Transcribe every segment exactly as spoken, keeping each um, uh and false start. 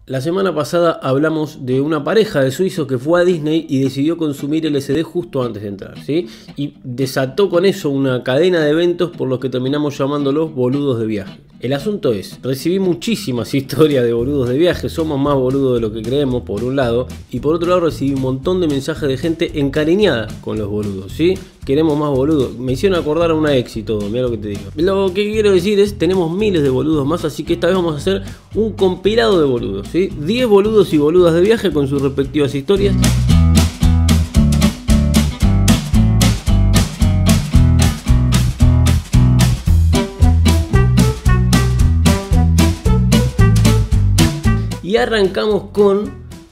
La semana pasada hablamos de una pareja de suizos que fue a Disney y decidió consumir L S D justo antes de entrar, ¿sí? Y desató con eso una cadena de eventos por los que terminamos llamándolos boludos de viaje. El asunto es, recibí muchísimas historias de boludos de viaje, somos más boludos de lo que creemos por un lado, y por otro lado recibí un montón de mensajes de gente encariñada con los boludos, ¿sí? Queremos más boludos. Me hicieron acordar a una ex y todo, mira lo que te digo. Lo que quiero decir es, tenemos miles de boludos más, así que esta vez vamos a hacer un compilado de boludos, ¿sí? diez boludos y boludas de viaje con sus respectivas historias. Y arrancamos con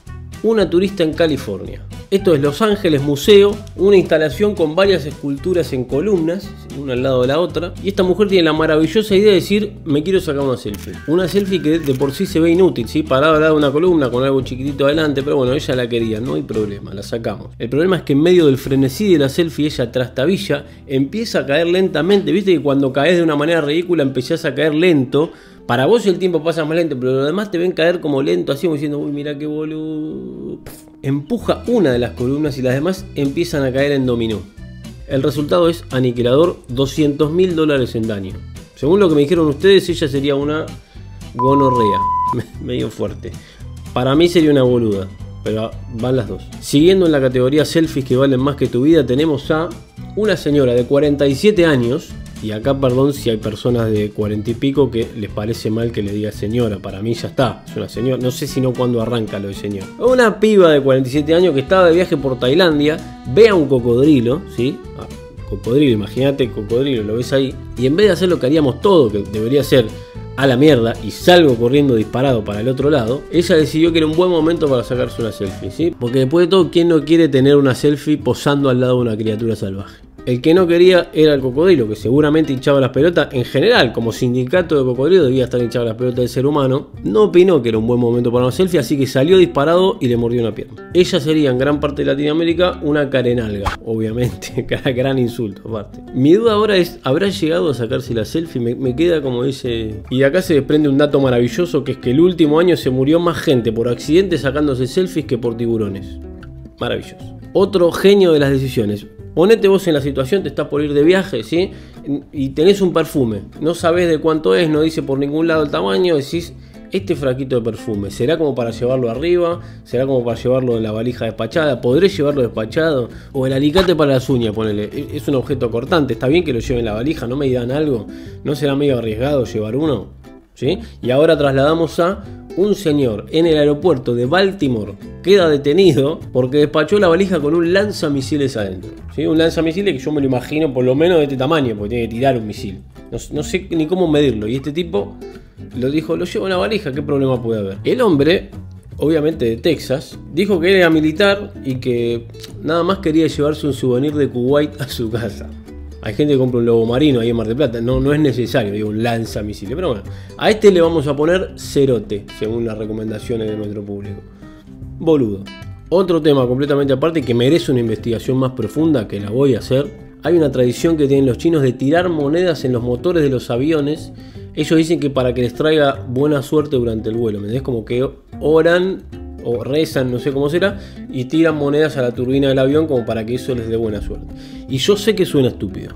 una turista en California. Esto es Los Ángeles Museo, una instalación con varias esculturas en columnas, una al lado de la otra. Y esta mujer tiene la maravillosa idea de decir, me quiero sacar una selfie. Una selfie que de por sí se ve inútil, ¿sí? Parada al lado de una columna con algo chiquitito adelante, pero bueno, ella la quería, no hay problema, la sacamos. El problema es que en medio del frenesí de la selfie, ella trastabilla, empieza a caer lentamente. Viste que cuando caes de una manera ridícula empezás a caer lento. Para vos el tiempo pasa más lento, pero los demás te ven caer como lento, así como diciendo, uy, mira qué boludo. Empuja una de las columnas y las demás empiezan a caer en dominó. El resultado es aniquilador, doscientos mil dólares en daño. Según lo que me dijeron ustedes, ella sería una gonorrea, medio fuerte. Para mí sería una boluda, pero van las dos. Siguiendo en la categoría selfies que valen más que tu vida, tenemos a una señora de cuarenta y siete años. Y acá perdón si hay personas de cuarenta y pico que les parece mal que le diga señora. Para mí ya está, es una señora. No sé si no cuándo arranca lo de señor. Una piba de cuarenta y siete años que estaba de viaje por Tailandia. Ve a un cocodrilo, ¿sí? Ah, cocodrilo, imagínate cocodrilo, lo ves ahí. Y en vez de hacer lo que haríamos todo, que debería ser a la mierda, y salgo corriendo disparado para el otro lado, ella decidió que era un buen momento para sacarse una selfie, ¿sí? Porque después de todo, ¿quién no quiere tener una selfie posando al lado de una criatura salvaje? El que no quería era el cocodrilo, que seguramente hinchaba las pelotas. En general, como sindicato de cocodrilo debía estar hinchado las pelotas del ser humano. No opinó que era un buen momento para una selfie, así que salió disparado y le mordió una pierna. Ella sería en gran parte de Latinoamérica una carenalga, obviamente, gran insulto aparte. Mi duda ahora es, ¿habrá llegado a sacarse la selfie? Me, me queda como ese... Y de acá se desprende un dato maravilloso, que es que el último año se murió más gente por accidente sacándose selfies que por tiburones. Maravilloso. Otro genio de las decisiones. Ponete vos en la situación, te estás por ir de viaje, ¿sí? Y tenés un perfume, no sabés de cuánto es, no dice por ningún lado el tamaño, decís, este fraquito de perfume, ¿será como para llevarlo arriba? ¿Será como para llevarlo en la valija despachada? ¿Podré llevarlo despachado? O el alicate para las uñas, ponele, es un objeto cortante, está bien que lo lleve en la valija, no me digan algo, ¿no será medio arriesgado llevar uno? ¿Sí? Y ahora trasladamos a un señor en el aeropuerto de Baltimore, queda detenido porque despachó la valija con un lanzamisiles adentro, ¿sí? Un lanzamisiles que yo me lo imagino por lo menos de este tamaño, porque tiene que tirar un misil. No, no sé ni cómo medirlo. Y este tipo lo dijo, lo llevo en la valija, ¿qué problema puede haber? El hombre, obviamente de Texas, dijo que era militar y que nada más quería llevarse un souvenir de Kuwait a su casa. Hay gente que compra un lobo marino ahí en Mar del Plata. No, no es necesario, digo, un lanzamisiles. Pero bueno, a este le vamos a poner cerote, según las recomendaciones de nuestro público. Boludo. Otro tema completamente aparte que merece una investigación más profunda, que la voy a hacer. Hay una tradición que tienen los chinos de tirar monedas en los motores de los aviones. Ellos dicen que para que les traiga buena suerte durante el vuelo. ¿Me entendés? Como que oran o rezan, no sé cómo será, y tiran monedas a la turbina del avión como para que eso les dé buena suerte. Y yo sé que suena estúpido,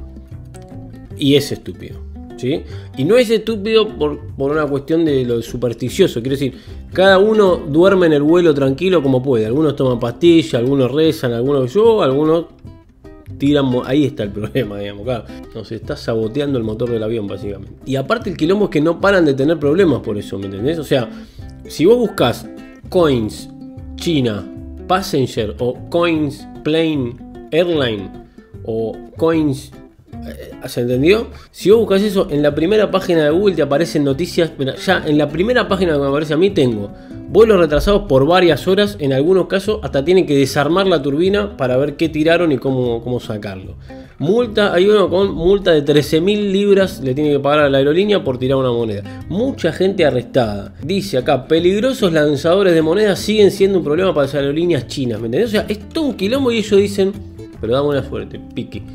y es estúpido, ¿sí? Y no es estúpido por, por una cuestión de lo supersticioso, quiero decir, cada uno duerme en el vuelo tranquilo como puede, algunos toman pastillas, algunos rezan, algunos yo, algunos tiran, ahí está el problema, digamos, claro, nos está saboteando el motor del avión básicamente. Y aparte el quilombo es que no paran de tener problemas por eso, ¿me entendés? O sea, si vos buscas Coins China Passenger o Coins Plane Airline o Coins, ¿se entendió? Si vos buscas eso en la primera página de Google te aparecen noticias. Mira, ya en la primera página que me aparece a mí tengo vuelos retrasados por varias horas, en algunos casos hasta tienen que desarmar la turbina para ver qué tiraron y cómo, cómo sacarlo. Multa, hay uno con multa de trece mil libras, le tiene que pagar a la aerolínea por tirar una moneda. Mucha gente arrestada. Dice acá, peligrosos lanzadores de monedas siguen siendo un problema para las aerolíneas chinas, ¿me entendés? O sea, es todo un quilombo y ellos dicen, pero da buena suerte, pique.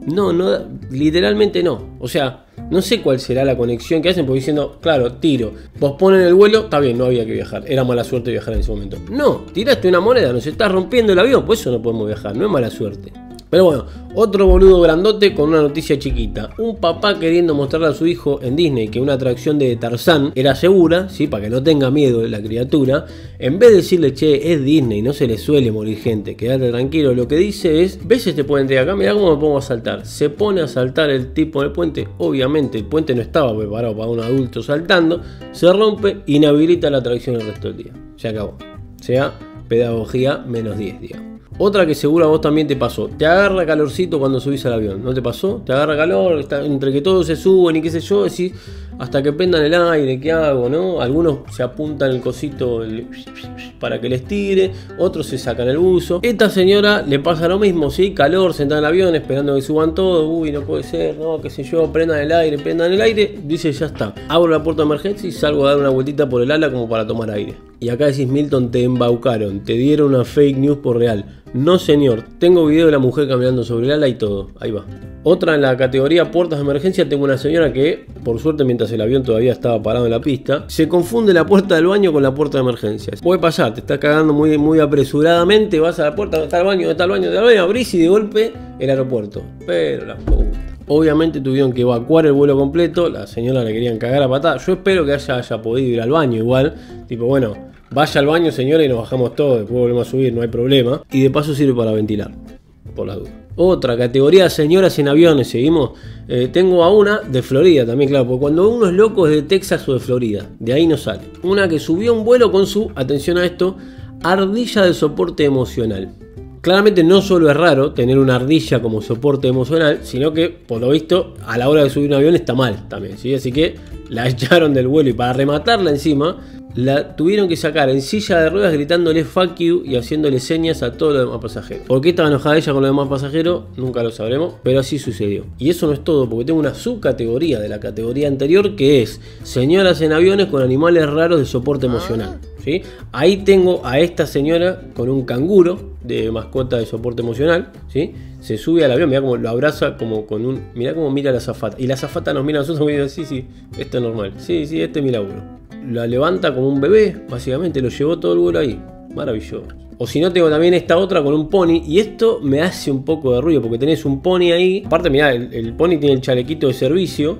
No, no, literalmente no. O sea, no sé cuál será la conexión que hacen, porque diciendo, claro, tiro, posponen el vuelo, está bien, no había que viajar, era mala suerte viajar en ese momento. No, tiraste una moneda, nos está rompiendo el avión, por eso no podemos viajar, no es mala suerte. Pero bueno, otro boludo grandote con una noticia chiquita. Un papá queriendo mostrarle a su hijo en Disney que una atracción de Tarzán era segura, ¿sí? Para que no tenga miedo la criatura. En vez de decirle, che, es Disney, no se le suele morir gente, quédate tranquilo. Lo que dice es, ¿ves este puente de acá? Mirá cómo me pongo a saltar. Se pone a saltar el tipo del puente. Obviamente el puente no estaba preparado para un adulto saltando. Se rompe, inhabilita la atracción el resto del día. Se acabó. O sea, pedagogía menos diez, digamos. Otra que seguro a vos también te pasó. Te agarra calorcito cuando subís al avión. ¿No te pasó? Te agarra calor, está, entre que todos se suben y qué sé yo, decís, hasta que prendan el aire, ¿qué hago? ¿No? Algunos se apuntan el cosito el, para que les tire, otros se sacan el buzo. Esta señora le pasa lo mismo, ¿sí? Calor, sentada en el avión, esperando que suban todos. Uy, no puede ser, no, qué sé yo, prendan el aire, prendan el aire. Dice, ya está. Abro la puerta de emergencia y salgo a dar una vueltita por el ala como para tomar aire. Y acá decís, Milton, te embaucaron, te dieron una fake news por real. No señor, tengo video de la mujer caminando sobre el ala y todo, ahí va. Otra en la categoría puertas de emergencia, tengo una señora que, por suerte mientras el avión todavía estaba parado en la pista, se confunde la puerta del baño con la puerta de emergencia. Puede pasar, te estás cagando muy, muy apresuradamente, vas a la puerta, ¿dónde está el baño? ¿Dónde está el baño? ¿Dónde está el baño? Abrís y de golpe el aeropuerto. Pero la puta. Obviamente tuvieron que evacuar el vuelo completo, la señora le querían cagar a patada. Yo espero que haya, haya podido ir al baño igual, tipo bueno, vaya al baño señora y nos bajamos todo, después volvemos a subir, no hay problema. Y de paso sirve para ventilar, por la duda. Otra categoría de señoras en aviones, seguimos. Eh, tengo a una de Florida también, claro, porque cuando uno es loco es de Texas o de Florida, de ahí no sale. Una que subió un vuelo con su, atención a esto, ardilla de soporte emocional. Claramente no solo es raro tener una ardilla como soporte emocional, sino que, por lo visto, a la hora de subir un avión está mal también, ¿sí? Así que la echaron del vuelo y para rematarla encima, la tuvieron que sacar en silla de ruedas gritándole fuck you y haciéndole señas a todos los demás pasajeros. ¿Por qué estaba enojada ella con los demás pasajeros? Nunca lo sabremos, pero así sucedió. Y eso no es todo, porque tengo una subcategoría de la categoría anterior que es señoras en aviones con animales raros de soporte emocional. ¿Sí? Ahí tengo a esta señora con un canguro de mascota de soporte emocional, ¿sí? Se sube al avión, mirá cómo lo abraza como con un... Mirá cómo mira a la azafata. Y la azafata nos mira a nosotros y dice, sí, sí, esto es normal. Sí, sí, este es mi laburo. La levanta como un bebé, básicamente, lo llevó todo el vuelo ahí. Maravilloso. O si no, tengo también esta otra con un pony. Y esto me hace un poco de ruido, porque tenés un pony ahí. Aparte, mirá, el, el pony tiene el chalequito de servicio.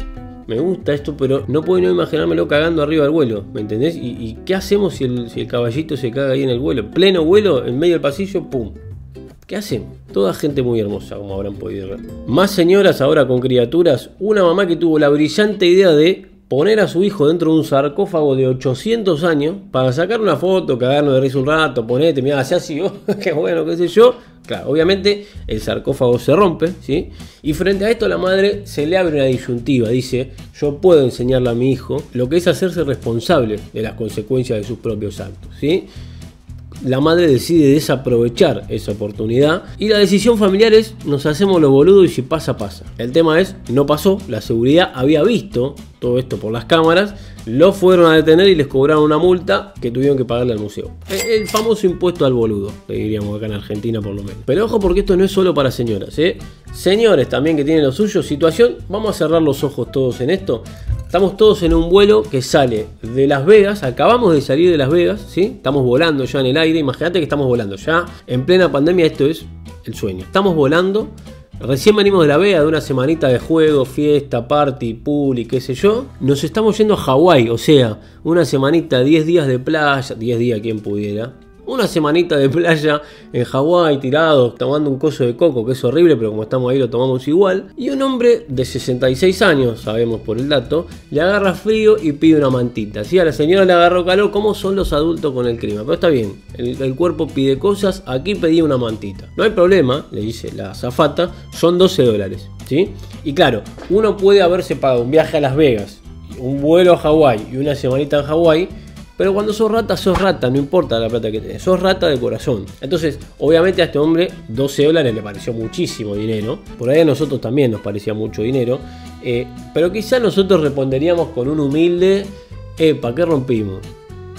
Me gusta esto, pero no puedo no imaginármelo cagando arriba del vuelo, ¿me entendés? ¿Y, y qué hacemos si el, si el caballito se caga ahí en el vuelo? Pleno vuelo, en medio del pasillo, ¡pum! ¿Qué hacen? Toda gente muy hermosa, como habrán podido ver. Más señoras ahora con criaturas. Una mamá que tuvo la brillante idea de poner a su hijo dentro de un sarcófago de ochocientos años para sacar una foto, cagarnos de risa un rato, ponete, mirá, así así, oh, qué bueno, qué sé yo. Claro, obviamente el sarcófago se rompe, ¿sí? Y frente a esto la madre se le abre una disyuntiva, dice, yo puedo enseñarle a mi hijo lo que es hacerse responsable de las consecuencias de sus propios actos, ¿sí? La madre decide desaprovechar esa oportunidad y la decisión familiar es nos hacemos los boludos y si pasa, pasa. El tema es, no pasó, la seguridad había visto todo esto por las cámaras, lo fueron a detener y les cobraron una multa que tuvieron que pagarle al museo. El famoso impuesto al boludo, le diríamos acá en Argentina por lo menos. Pero ojo porque esto no es solo para señoras, ¿eh? Señores también que tienen lo suyo, situación, vamos a cerrar los ojos todos en esto. Estamos todos en un vuelo que sale de Las Vegas, acabamos de salir de Las Vegas, ¿sí? Estamos volando ya en el aire, imagínate que estamos volando, ya en plena pandemia esto es el sueño. Estamos volando, recién venimos de La Vega, de una semanita de juego, fiesta, party, pool y qué sé yo. Nos estamos yendo a Hawái, o sea, una semanita, diez días de playa, diez días quien pudiera. Una semanita de playa en Hawái, tirados, tomando un coso de coco, que es horrible, pero como estamos ahí lo tomamos igual. Y un hombre de sesenta y seis años, sabemos por el dato, le agarra frío y pide una mantita. Sí, a la señora le agarró calor, ¿cómo son los adultos con el clima? Pero está bien, el, el cuerpo pide cosas, aquí pedí una mantita. No hay problema, le dice la azafata, son doce dólares, ¿sí? Y claro, uno puede haberse pagado un viaje a Las Vegas, un vuelo a Hawái y una semanita en Hawái, pero cuando sos rata, sos rata, no importa la plata que tenés, sos rata de corazón. Entonces, obviamente a este hombre doce dólares le pareció muchísimo dinero. Por ahí a nosotros también nos parecía mucho dinero. Eh, pero quizá nosotros responderíamos con un humilde, epa, ¿qué rompimos?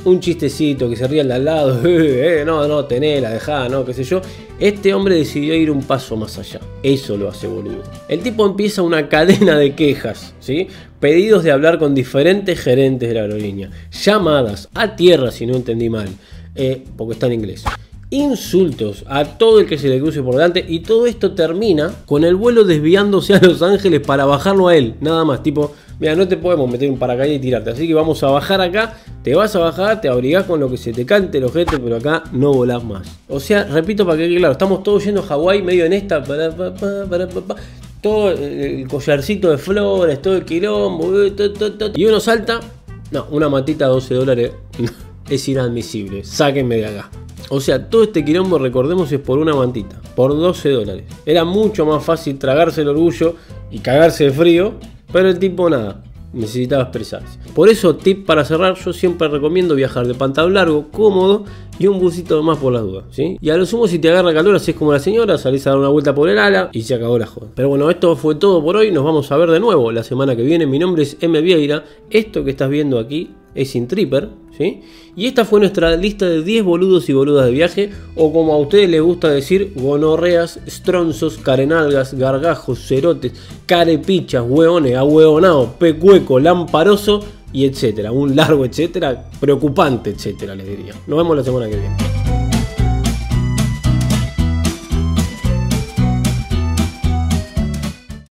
un chistecito, que se ría al lado, eh, eh, no, no, tenela, dejá, no, qué sé yo. Este hombre decidió ir un paso más allá. Eso lo hace boludo. El tipo empieza una cadena de quejas, ¿sí? Pedidos de hablar con diferentes gerentes de la aerolínea, llamadas a tierra, si no entendí mal, eh, porque está en inglés. Insultos a todo el que se le cruce por delante, y todo esto termina con el vuelo desviándose a Los Ángeles para bajarlo a él, nada más, tipo, mira, no te podemos meter un paracaídas y tirarte, así que vamos a bajar acá, te vas a bajar, te abrigás con lo que se te cante el ojete, pero acá no volás más. O sea, repito para que quede claro, estamos todos yendo a Hawái medio en esta, para, para, para, para, para, todo el collarcito de flores, todo el quilombo, y uno salta, no, una matita a doce dólares, es inadmisible, sáquenme de acá. O sea, todo este quilombo, recordemos, es por una mantita, por doce dólares. Era mucho más fácil tragarse el orgullo y cagarse de frío, pero el tipo nada, necesitaba expresarse. Por eso, tip para cerrar, yo siempre recomiendo viajar de pantalón largo, cómodo y un busito más por las dudas, ¿sí? Y a lo sumo, si te agarra calor, haces como la señora, salís a dar una vuelta por el ala y se acabó la joda. Pero bueno, esto fue todo por hoy, nos vamos a ver de nuevo la semana que viene. Mi nombre es M. Vieira, esto que estás viendo aquí es Intripper, ¿sí? Y esta fue nuestra lista de diez boludos y boludas de viaje, o como a ustedes les gusta decir, gonorreas, estronzos, carenalgas, gargajos, cerotes, carepichas, hueones, ahueonao, pecueco, lamparoso y etcétera. Un largo etcétera, preocupante etcétera, les diría. Nos vemos la semana que viene.